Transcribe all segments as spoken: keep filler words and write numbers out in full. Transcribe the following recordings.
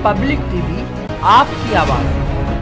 Public TV, आपकी आवाज।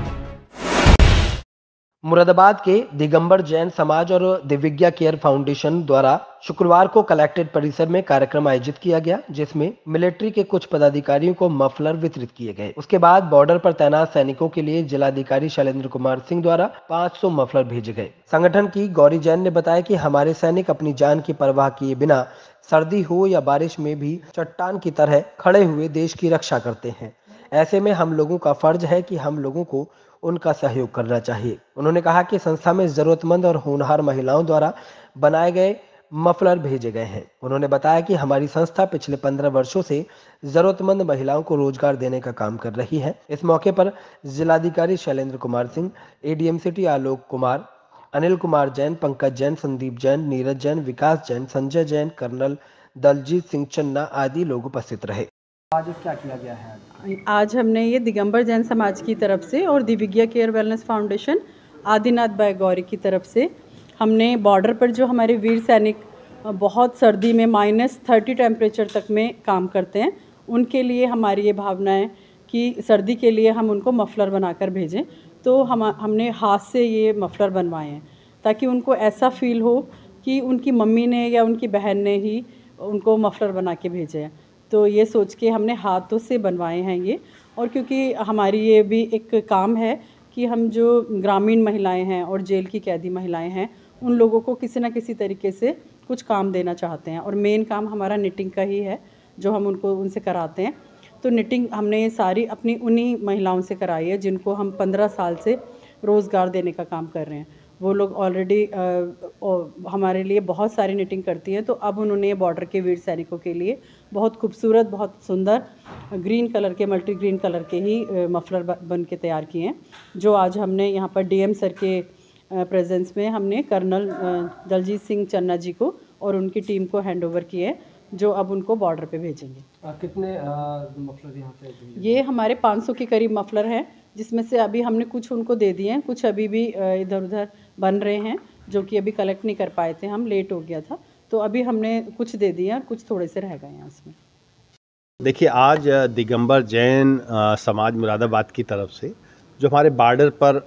मुरादाबाद के दिगंबर जैन समाज और दिव्या केयर फाउंडेशन द्वारा शुक्रवार को कलेक्ट्रेट परिसर में कार्यक्रम आयोजित किया गया, जिसमें मिलिट्री के कुछ पदाधिकारियों को मफलर वितरित किए गए। उसके बाद बॉर्डर पर तैनात सैनिकों के लिए जिलाधिकारी शैलेंद्र कुमार सिंह द्वारा पाँच सौ मफलर भेजे गए। संगठन की गौरी जैन ने बताया कि हमारे सैनिक अपनी जान की परवाह किए बिना सर्दी हो या बारिश में भी चट्टान की तरह खड़े हुए देश की रक्षा करते हैं। ऐसे में हम लोगों का फर्ज है कि हम लोगों को उनका सहयोग करना चाहिए। उन्होंने कहा कि संस्था में जरूरतमंद और होनहार महिलाओं द्वारा बनाए गए मफलर भेजे गए हैं। उन्होंने बताया कि हमारी संस्था पिछले पंद्रह वर्षों से जरूरतमंद महिलाओं को रोजगार देने का काम कर रही है। इस मौके पर जिलाधिकारी Shailendra Kumar Singh, ADM city Alok Kumar, Anil Kumar Jain, Pankaj Jain, Sandeep Jain, Neeraj Jain, Vikas Jain, Sanjay Jain, colonel Daljeet Singh Channa आदि लोग उपस्थित रहे। आज क्या किया गया है? आज आज हमने ये दिगंबर जैन समाज की तरफ से और Divya care wellness foundation Adinath Bai Gauri की तरफ से हमने बॉर्डर पर जो हमारे वीर सैनिक बहुत सर्दी में माइनस थर्टी टेम्परेचर तक में काम करते हैं, उनके लिए हमारी ये भावना है कि सर्दी के लिए हम उनको मफलर बनाकर भेजें। तो हम हमने हाथ से ये मफलर बनवाए हैं ताकि उनको ऐसा फील हो कि उनकी मम्मी ने या उनकी बहन ने ही उनको मफलर बना के भेजे हैं। तो ये सोच के हमने हाथों से बनवाए हैं ये। और क्योंकि हमारी ये भी एक काम है कि हम जो ग्रामीण महिलाएं हैं और जेल की कैदी महिलाएं हैं, उन लोगों को किसी न किसी तरीके से कुछ काम देना चाहते हैं। और मेन काम हमारा निटिंग का ही है जो हम उनको उनसे कराते हैं। तो निटिंग हमने ये सारी अपनी उन्हीं महिलाओं से कराई है जिनको हम पंद्रह साल से रोज़गार देने का काम कर रहे हैं। वो लोग ऑलरेडी हमारे लिए बहुत सारी निटिंग करती हैं। तो अब उन्होंने बॉर्डर के वीर सैनिकों के लिए बहुत खूबसूरत, बहुत सुंदर ग्रीन कलर के, मल्टी ग्रीन कलर के ही मफलर बन के तैयार किए हैं, जो आज हमने यहाँ पर डीएम सर के प्रेजेंस में हमने कर्नल दलजीत सिंह चन्ना जी को और उनकी टीम को हैंड ओवर किए, जो अब उनको बॉर्डर पे भेजेंगे। आ, कितने मफलर यहाँ पे? ये हमारे पाँच सौ के करीब मफलर हैं, जिसमें से अभी हमने कुछ उनको दे दिए हैं, कुछ अभी भी इधर उधर बन रहे हैं जो कि अभी कलेक्ट नहीं कर पाए थे, हम लेट हो गया था। तो अभी हमने कुछ दे दिए हैं, कुछ थोड़े से रह गए हैं उसमें। देखिए, आज दिगंबर जैन समाज मुरादाबाद की तरफ से जो हमारे बॉर्डर पर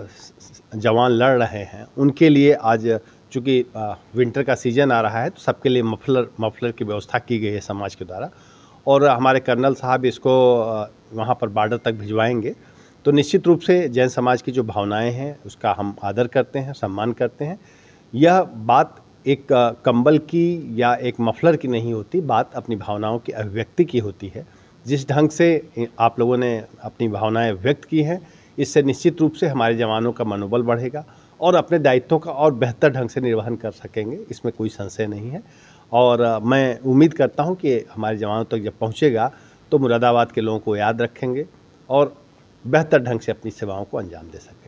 जवान लड़ रहे हैं, उनके लिए आज चूँकि विंटर का सीज़न आ रहा है तो सबके लिए मफलर मफलर की व्यवस्था की गई है समाज के द्वारा। और हमारे कर्नल साहब इसको वहाँ पर बॉर्डर तक भिजवाएंगे। तो निश्चित रूप से जैन समाज की जो भावनाएं हैं उसका हम आदर करते हैं, सम्मान करते हैं। यह बात एक कंबल की या एक मफलर की नहीं होती, बात अपनी भावनाओं की अभिव्यक्ति की होती है। जिस ढंग से आप लोगों ने अपनी भावनाएं व्यक्त की हैं, इससे निश्चित रूप से हमारे जवानों का मनोबल बढ़ेगा और अपने दायित्वों का और बेहतर ढंग से निर्वहन कर सकेंगे, इसमें कोई संशय नहीं है। और मैं उम्मीद करता हूं कि हमारे जवानों तक जब पहुंचेगा तो मुरादाबाद के लोगों को याद रखेंगे और बेहतर ढंग से अपनी सेवाओं को अंजाम दे सकें।